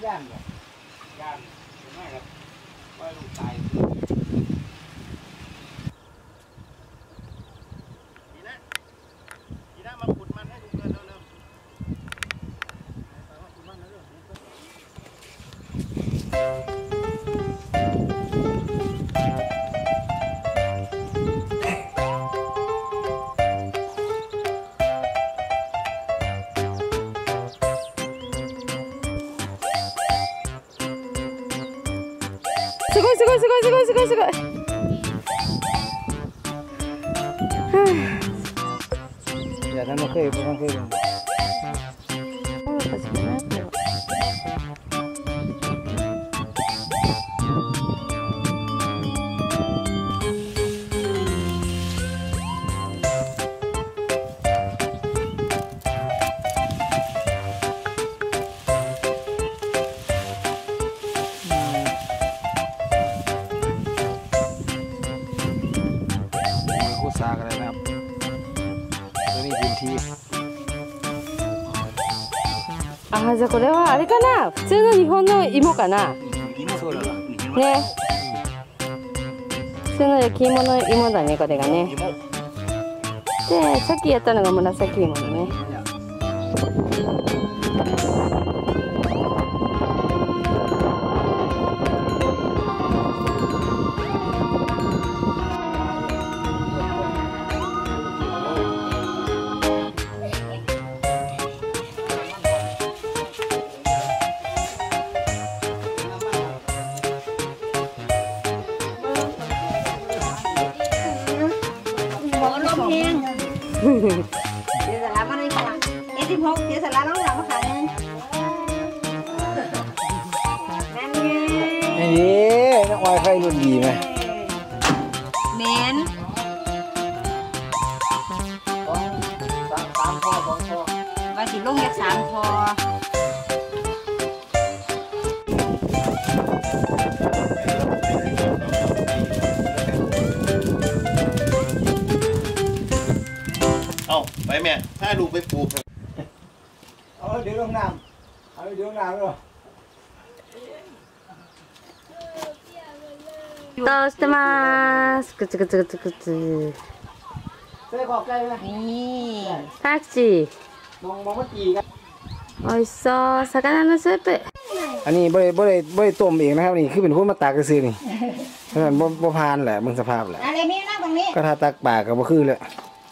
ย่านบ่ย่านไม่ครับว่าลูกตายดีนะมาขุดมันให้ดูเงินเร็วすごいすごいすごいすごいすごいすごい。 อย่าทำมาเคยไม่เคยเลยสากอะไรนะครับตัวนี้พื้นที่あ、じゃあこれはあれかな、普通の日本の芋かな。 そうだね。普通の焼き芋の芋だね、これがね。で、さっきやったのが紫芋だね。 เดี๋ยวสาระมาเลยค่ะ16เดี๋ยวสาระน้องหลังมาขายนั่นไงนี่นักวายไฟรุ่นดีไหมแมนว่าสิลงจาก3 พอไปแม่ถ้าดูไปปลูกเอาเดี๋ยวลงน้ำเอาเดี๋ยวลงน้ำด้วยどうしてます。くつくつくつくつ。 ใส่ขอบใจไหมนี่タクシー。 มองมันจีกัน美味しそう。魚のスープ。 อันนี้บ่ได้ต้มเองนะครับนี่คือเป็นคนมาตักกระซื้อนี่มันบ่พานแหละมึงสภาพแหละอะไรมีนั่งตรงนี้ก็ถ้าตักปากก็บ่คือเลย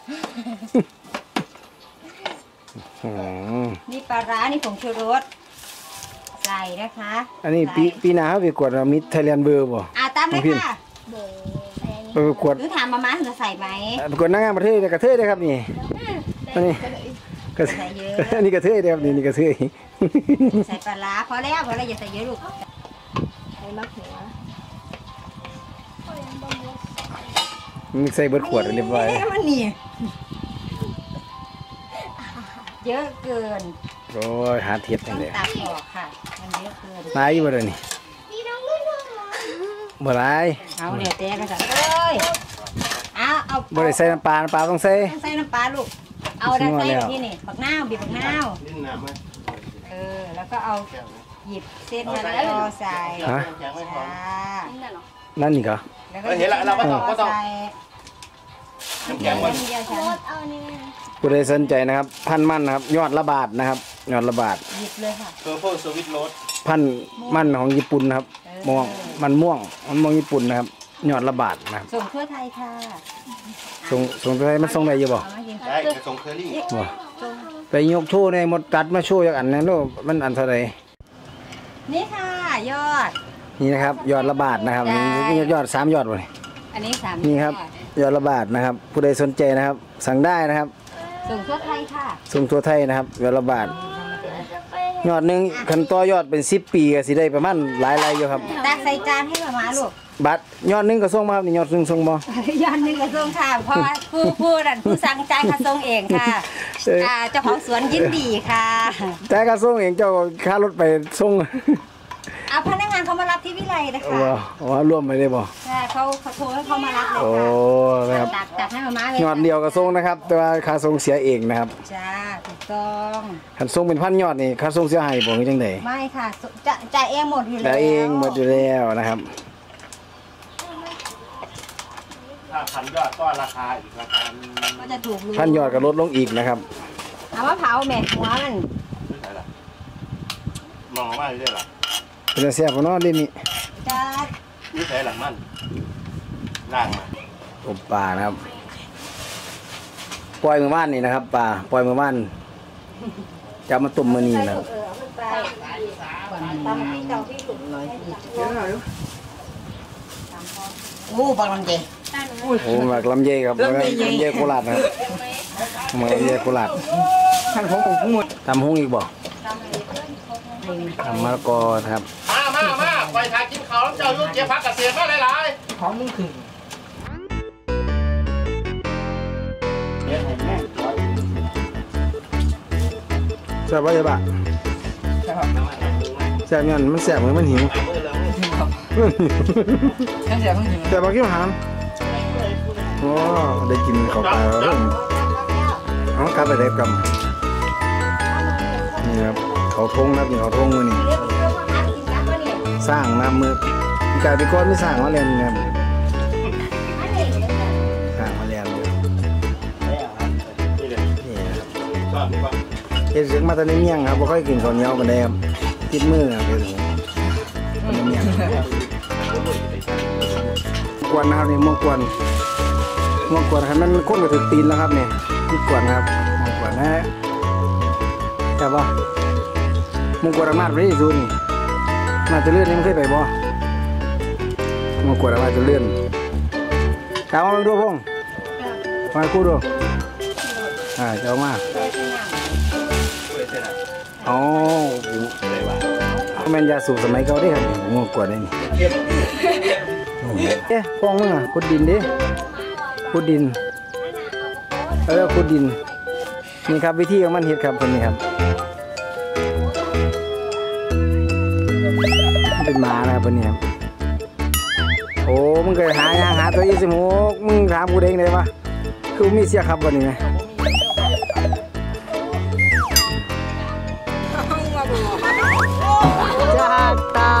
นี่ปลาร้านี่ผงชูรสใส่นะคะอันนี้ปีหน้าเขาไปกวดมิสไทยแลนด์เบอร์บ่ตามเลยค่ะไปกวดหรือถามมาจะใส่ไหมไปกวดนางงามประเทศกระเทยได้ครับนี่อันนี้กระเทยอันนี้กระเทยได้ครับนี่กระเทยใส่ปลาร้าพอแล้วอย่าใส่เยอะลูกใส่มะเขือมีใส่เบิดขวดเรียบร้อยมันนี่เยอะเกินโอ้ยหาเทียบจังเลยตัดออกค่ะมันเยอะเกินนายอยู่บ่เด้อนี่บ่ไรเอาเดี๋ยวเต้กันจ้ะเอ้ยเอาบ่ได้ใส่น้ำปลาต้องใส่ต้องใส่น้ำปลาลูกเอาได้ใส่แบบนี้นี่บักนาวบีบบักนาวดิ้นน้ำไหมแล้วก็เอาหยิบเส้นมะละกอใส่ฮะแข็งไม่พอนั่นนี่ก็แล้วก็ใส่แข็งวันเดียวฉันผู้ใดสนใจนะครับพันมันนะครับยอดละบาทนะครับยอดละบาทหยิบเลยค่ะเพอร์เพลสวิตโรสพันมันของญี่ปุ่นนะครับม่วงมันม่วงญี่ปุ่นนะครับยอดละบาทนะครับส่งทั่วไทยค่ะส่งไปมันส่งได้อยู่บ่เอามากินได้กระทงเคอรี่บ่ไปยกโชว์ในหมดตัดมาโชว์จากอันนั้นโลมันอันเท่าไหร่นี่ค่ะยอดนี่นะครับยอดละบาทนะครับนี่ยอด3ยอดบ่นี่อันนี้3 นี่ครับยอดละบาทนะครับผู้ใดสนใจนะครับสั่งได้นะครับส่งทั่วไทยค่ะส่งทั่วไทยนะครับยอดละบาทยอดหนึงคันต่อยอดเป็น10 ปีก็สิได้ประมาณหลายอยู่ครับตักใส่จานให้มาลูกบัตรยอดหนึงก็ส่งมาครับนี่ยอดหนึงส่งบ่ยอดหนึงกระทรวงค่ะเพราะว่าผู้สั่งจ่ายกระทรวงเองค่ะเจ้าของสวนยินดีค่ะแต่ก็ส่งเองเจ้าค่ารถไปส่งพนักงานเขามารับที่วิไลนะคะว่าร่วมไปได้บ่ใช่เขาโทรให้เขามารับเลยโอ้ค่ะนะครับตักให้มาเลยยอดเดียวก็ส่งนะครับ แต่ว่าค่าส่งเสียเองนะครับจ้าถูกต้องคันส่งเป็นพันยอดนี่ค่าส่งเสียให้บ่คือจังได๋ไม่ค่ะจ่ายเองหมดอยู่แล้วแล้วเองหมดอยู่แล้วนะครับถ้าพันยอดก็ราคาอีกราคาก็จะถูกพันยอดก็ลดลงอีกนะครับเอามะพร้าวแม่หัวมันไม่ใช่หรอมองว่าไม่ใช่หรอเป็นจะแซ่บบ่เนาะเดี๋ยวนี้จ้าไม่ใช่หลังมันล่างมาอบปลานะครับปล่อยมื้อวานนี่นะครับปลาปล่อยมื้อวานจะมาต้มมื้อนี้นะครับตามที่เก่าที่สุดเลยโอ้บางลำเจโอ้หมักลำไยครับลำไยโคราชนะครับหมักลำไยโคราชท่านผมของหมดตำฮุ้งอีกบ่ตำมะละกอนะครับมาไปทานกินข้าวแล้วเจ้ายุ่งเจี๊ยบพักเกษตรมาหลายของมึงถึงแซ่บบ่ใช่ปะแซ่บย้อนมันแซ่บเหมือนมันหิวท่านเสียมึงถึงแซ่บบ่กิ้วหามโอ้ได้กินข้าวปลาแล้วเริ่มเอากลับไปได้กำนี่ครับเขาทงครับนี่เขาทงมื้อนี้สร้างน้ำมือกลายเป็นก้อนไม่สร้างมาเล่นครับสร้างมาเล่นอยู่ๆนี่เลยนี่ครับชอบดีกว่าเฮ็ดเสียงมาแตอนนี้เมี่ยงครับบ่ค่อยกินข้าวเหนียวปานใดครับติดมือครับเฮ็ดเสียงมันเมี่ยงกวนนะครับนี่ม่วงกวนครับมันคนก็ถึกตีนแล้วครับนี่ม่วงกวนครับม่วงกวนนะใช่ป่ะม่วงกวนอำนาจไปที่สุดนี่มาจะเลื่อนนี่มันเคยไปบ่ม่วงกวนอำนาจจะเลื่อนตามมาดูพงมาคู่ดูเจ้ามาอ๋อแม่นยาสูบสมัยเก่าเด้ครับม่วงกวนนี่ป้องมึงอ่ะขุดดินดิขุดดินขุดดินนี่ครับวิธีของมันเฮ็ดครับคนนี้ครับเป็นหมานะครับคนนี้ครับโอ้มึงเคยหาตัว26มึงถามกูเองได้ปะคือมีเสียครับวันนี้ไหมจากตา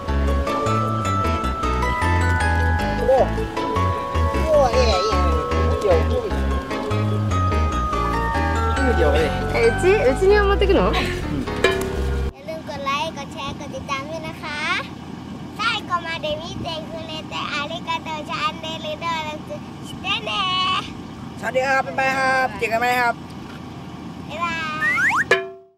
うちには持ってくの？ อย่าลืมกดไลค์ กดแชร์ กดติดตามด้วยนะคะใช่ก็มาเดมิเจคุเลเตอาริกาโตชาอันเดลิโดลัสเตเน่สวัสดีครับบ๊ายบายครับเจอกันไหมครับ